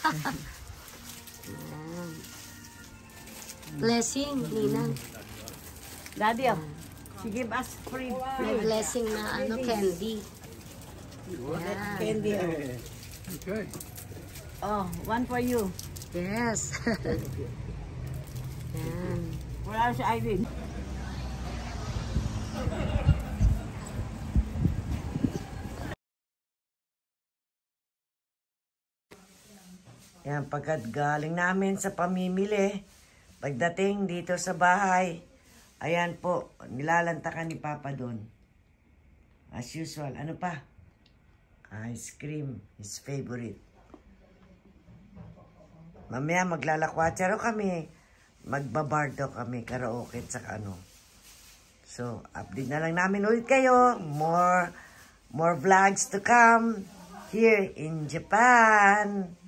Blessing, Ninang. Daddy, she give us free. May blessing na candy. Yan. Candy. Okay. Oh, one for you. Yes. Yan. Wala si Irene. Yan, pagkat galing namin sa pamimili, pagdating dito sa bahay, ayan po, nilalantakan ni Papa doon. As usual, ano pa? Ice cream, his favorite. Mamaya maglalakwatsa kami, magbabardo kami, karaoke, tsaka ano. So, update na lang namin ulit kayo. More vlogs to come here in Japan.